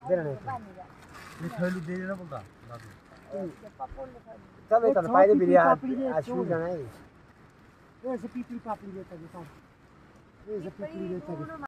देना नहीं ये थैली दे देना बोलता चल इतना पहले बिरिया आशु जाना है ये से पीपली पापड़ी देता है ये से पीपली देता है